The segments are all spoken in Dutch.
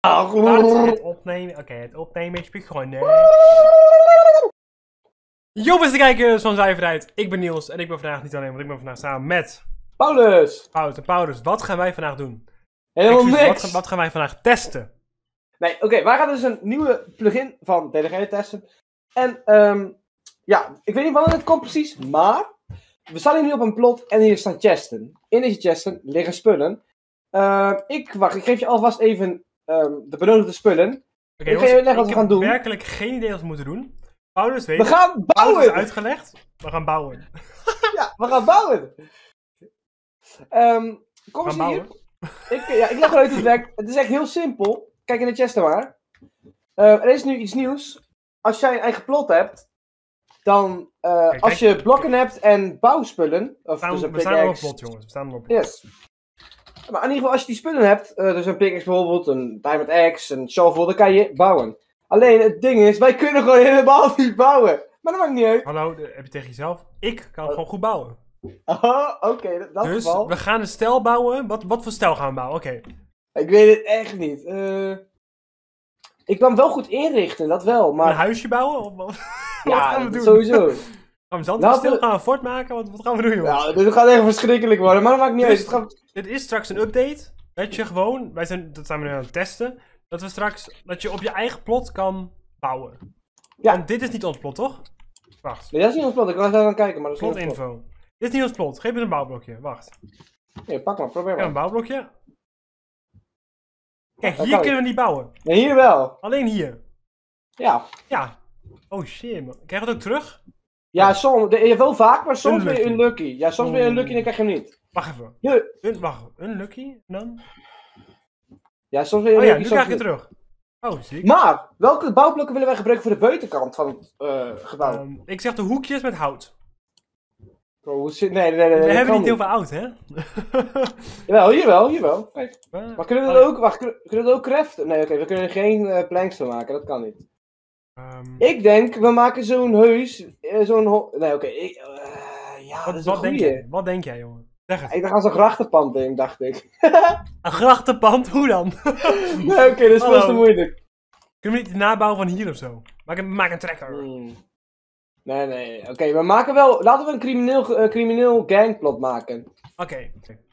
Laat het opnemen. Oké, het opnemen is begonnen. Yo, beste kijkers van Zuiverheid. Ik ben Niels en ik ben vandaag niet alleen, want ik ben vandaag samen met Paulus! Paulus, wat gaan wij vandaag doen? Helemaal niks! Wat gaan wij vandaag testen? Nee, oké, wij gaan dus een nieuwe plugin van DDG testen. En, ja, ik weet niet wanneer het komt precies, maar we staan hier nu op een plot en hier staan chesten. In deze chesten liggen spullen. Ik geef je alvast even de benodigde spullen. Oké, ik ga je uitleggen wat we gaan doen. Ik heb werkelijk geen idee wat we moeten doen. Paulus weet We gaan Paulus bouwen! is uitgelegd. We gaan bouwen. Ja, we gaan bouwen! Kom eens hier. Ik leg eruit hoe het werkt. Het is echt heel simpel. Kijk in de chesten maar. Er is nu iets nieuws. Als jij een eigen plot hebt, dan als je blokken hebt en bouwspullen. Of dus een we staan op een pickaxe. plot, jongens. We staan op een plot. Yes. Maar in ieder geval, als je die spullen hebt, dus een pickaxe bijvoorbeeld, een diamond axe, een shovel, dan kan je bouwen. Alleen het ding is, wij kunnen gewoon helemaal niet bouwen. Maar dat maakt niet uit. Hallo, heb je tegen jezelf? Ik kan gewoon goed bouwen. Oh, oké, dat Dus geval. we gaan een stel bouwen. Wat voor stel gaan we bouwen? Oké. Ik weet het echt niet. Ik kan hem wel goed inrichten, dat wel, Een maar... huisje bouwen? Of wat Ja, gaan we doen? sowieso. Gaan we zandstil? Nou, Gaan we een fort maken? Wat gaan we doen, jongens? Ja, dit gaat echt verschrikkelijk worden, maar dat maakt niet uit. Het gaat... Dit is straks een update. Dat je gewoon, dat zijn we nu aan het testen. Dat je op je eigen plot kan bouwen. Ja. Want dit is niet ons plot, toch? Wacht. Nee, dat is niet ons plot, ik kan even gaan kijken, maar dat is Plot niet ons info. Dit is niet ons plot. Geef me een bouwblokje. Wacht. plot. Nee, pak maar, probeer Ja, maar. een bouwblokje. Kijk, Dat hier kan kunnen we niet bouwen. Nee, hier wel. Alleen hier. Ja. Ja. Oh shit, man. Krijg je het ook terug? Ja, soms, je hebt wel vaak, maar soms ben je Unlucky. unlucky. Ja, soms ben je unlucky en dan krijg je hem niet. Wacht even. Ja, Wacht. Unlucky? Dan? ja soms ben je Oh ja, unlucky, nu soms krijg je het niet. terug. Oh, ziek. Maar, welke bouwblokken willen wij gebruiken voor de buitenkant van het gebouw? Ik zeg de hoekjes met hout. Bro, hoe zit... Nee, We dat hebben kan niet heel veel hout, hè? Jawel, hier wel. Kijk. Maar kunnen we Oh, dat ook... Wacht, kunnen we dat ook craften? Nee, oké, we kunnen er geen planks van maken, dat kan niet. Ik denk, we maken zo'n heus, nee, oké, ja, dat is een goeie. Wat denk jij, jongen? Zeg het. Ik dacht aan zo'n grachtenpand in, dacht ik. Een grachtenpand? Hoe dan? Nee, oké, dat is veel te moeilijk. Kunnen we niet nabouwen van hier of zo? Maak een trekker. Nee, oké, we maken wel, laten we een crimineel gangplot maken. Oké.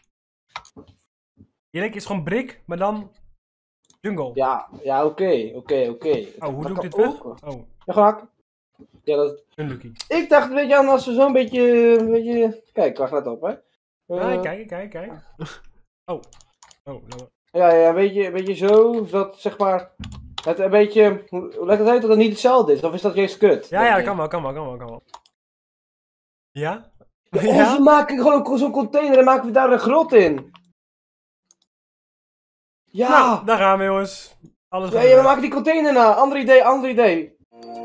Eerlijk is gewoon brick, maar dan jungle. Ja, oké. Oh, hoe doe ik dit terug? Oh, Ja, gewoon hakken. Ja, dat... unlucky. Ik dacht, weet je, als we zo'n beetje... Kijk, wacht, let op, hè. Kijk. Oh, nou. Ja, een beetje zo, zodat, zeg maar... Het een beetje... Hoe legt het uit dat het niet hetzelfde is? Of is dat juist kut? Ja, dat kan wel. Ja? Of we maken gewoon zo'n container en maken we daar een grot in. Ja! Nou, daar gaan we, jongens. Alles Ja, goed. we maken die container na. Ander idee.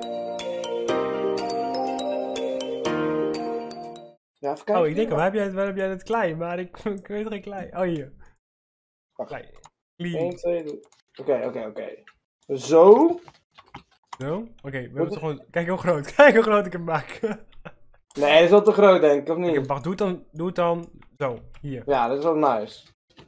Ja, even kijken. Oh, ik denk al, waar heb jij het klei? Maar ik weet geen klei. Oh, hier. Wacht. Klei. 1, 2, 3. Oké. Zo. Zo? Oké, we moeten gewoon... Kijk hoe groot. Kijk hoe groot ik hem maak. Nee, dat is wel te groot, denk ik, of niet? Wacht, doe het dan zo. Hier. Ja, dat is wel nice.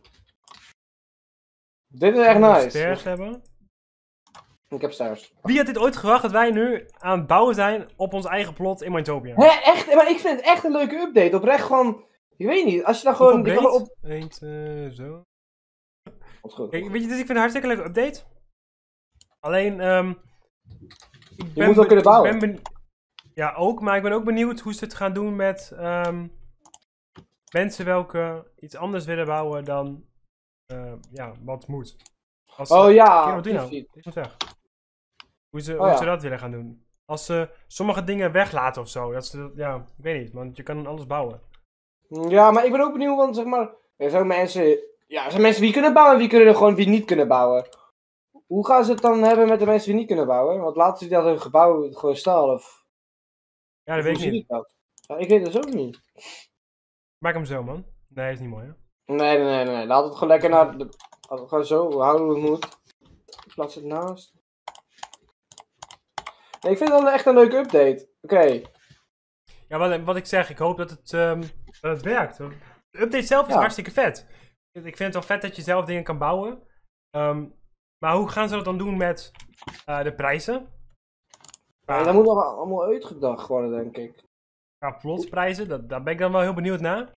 Dit is echt nice. Stairs hebben. Ik heb stairs. Wie had dit ooit gewacht dat wij nu aan het bouwen zijn op ons eigen plot in Minetopia? Hé, echt? Maar ik vind het echt een leuke update. Oprecht gewoon... Ik weet niet, als je dan gewoon... Hoeveel Je kan breed? op... Eén, zo. Wat goed. Kijk, weet je, dus ik vind het een hartstikke leuke update. Alleen, Je moet wel kunnen bouwen. Ja, ook, maar ik ben ook benieuwd hoe ze het gaan doen met mensen welke iets anders willen bouwen dan ja, wat moet. Oh ja, Kijk, wat doe je nou? precies. Dit moet weg. Hoe ja. ze dat willen gaan doen. Als ze sommige dingen weglaten of zo. Ja, ik weet niet, want je kan alles bouwen. Ja, maar ik ben ook benieuwd, want zeg maar... Er zijn mensen... Ja, er zijn mensen die kunnen bouwen en wie niet kunnen bouwen. Hoe gaan ze het dan hebben met de mensen die niet kunnen bouwen? Want laten ze dat hun gebouw gewoon staan, of... Ja, dat weet ik niet. Dat? Ja, ik weet het ook niet. Maak hem zo, man. Nee, is niet mooi, hè? Nee. Laat het gewoon lekker naar... Gewoon zo, houden hoe het moet. Plaats het naast. Nee, ik vind het wel echt een leuke update. Oké. Ja, wat ik zeg, ik hoop dat het werkt. De update zelf is hartstikke vet. Ik vind het wel vet dat je zelf dingen kan bouwen. Maar hoe gaan ze dat dan doen met de prijzen? Ja, dat moet nog allemaal uitgedacht worden, denk ik. Ja, plotprijzen, daar ben ik dan wel heel benieuwd naar.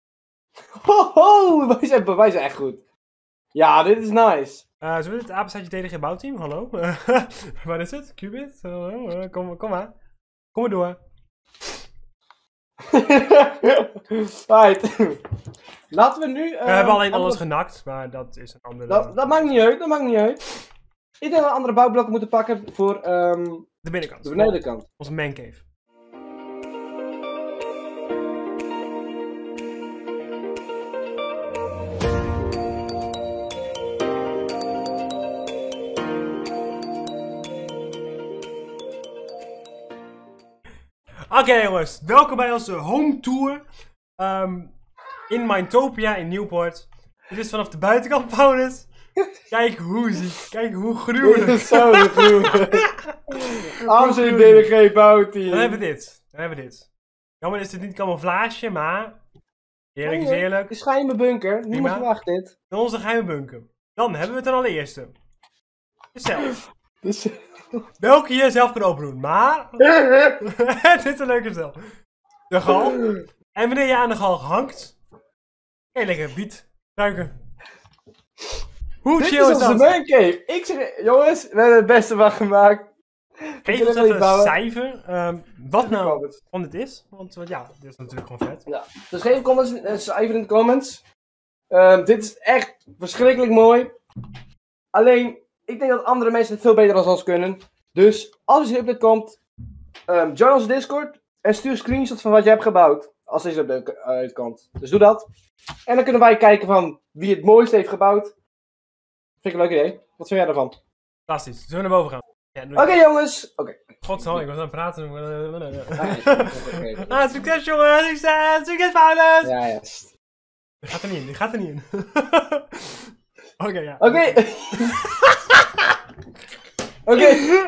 Ho, wij zijn echt goed. Ja, dit is nice. Zullen we het apenstaartje DDG bouwteam? Hallo? Waar is het? Qubit? Kom maar. Kom maar door. Right. Laten we nu... We hebben alleen alles genakt, maar dat is een andere... Dat maakt niet uit, dat maakt niet uit. Ik denk dat we andere bouwblokken moeten pakken voor de binnenkant. de benedenkant. Onze mancave. Oké jongens, welkom bij onze home tour in Mindtopia in Nieuwpoort. Dit is vanaf de buitenkant, Paulus. Kijk hoe ziek, kijk hoe gruwelijk. Dit is zo gruwelijk. Amsterdam DDG bouwteam. Dan hebben we dit. Jammer is dit niet camouflage, maar eerlijk is eerlijk. Een geheime bunker, niemand verwacht dit. In onze geheime bunker. Dan hebben we het ten allereerste. Zelf. Welke je zelf kan openen, maar... dit is een leuke stel. De gal. En wanneer je aan de gal hangt... Kan je lekker biet ruiken. Hoe Dit chill is is onze dat? mancave. Ik zeg, jongens, we hebben het beste van gemaakt. Geef ons even een cijfer. Wat nou van dit is. Want ja, dit is natuurlijk gewoon vet. Ja. Dus geef een cijfer in de comments. Dit is echt verschrikkelijk mooi. Alleen... Ik denk dat andere mensen het veel beter dan ons kunnen. Dus als er een update komt, join onze Discord en stuur screenshots van wat je hebt gebouwd. Als deze update uitkomt. Dus doe dat. En dan kunnen wij kijken van wie het mooiste heeft gebouwd. Vind ik een leuk idee. Wat vind jij ervan? Fantastisch. Zullen we naar boven gaan? Ja, Oké, jongens. Oké. Godzijdank, ik was aan het praten. Okay. Succes jongens, succes Paulus! Ja, ja. Die gaat er niet in. Oké, ja. Oké. Oké.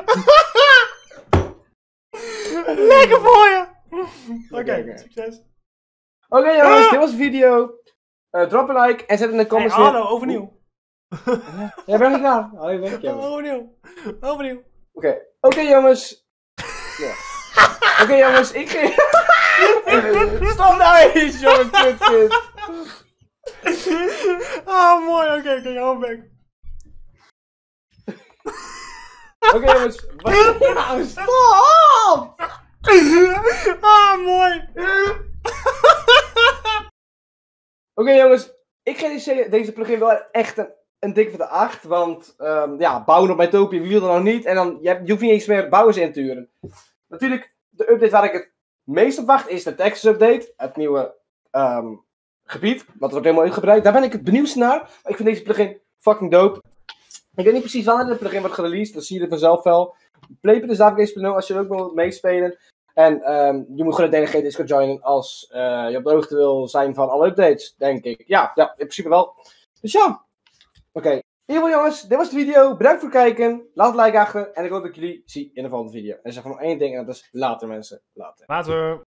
Lekker voor je! Oké, succes. Oké, jongens, dit was de video. Drop een like en zet in de comments. Hey, hallo, overnieuw. Jij bent niet klaar. Oh, je bent Overnieuw. Oké, jongens. Ja. Oké, jongens, ik ga... Stop nou eens, jongen, kut. Ah, mooi, oké, hou back. Oké, jongens. Nou, stop! Ah, mooi. Oké, jongens. Ik geef deze plugin wel echt een dik voor de 8. Want, ja, bouwen op Mindtopia, wie wil er nou niet? En dan, je hoeft niet eens meer bouwers in te huren. Natuurlijk, de update waar ik het meest op wacht is de Texas update. Het nieuwe gebied. Dat wordt helemaal uitgebreid. Daar ben ik het benieuwdste naar. Maar ik vind deze plugin fucking dope. Ik weet niet precies wanneer de plugin wordt gereleased. Dat zie je er vanzelf wel. Playpen dus Davidgames.nl als je er ook wil meespelen. En je moet gewoon de DDG Discord joinen als je op de hoogte wil zijn van alle updates, denk ik. Ja, in principe wel. Dus ja. Oké. In ieder geval jongens, dit was de video. Bedankt voor het kijken. Laat een like achter. En ik hoop dat ik jullie zie in de volgende video. En zeg van één ding en dat is later mensen. Later.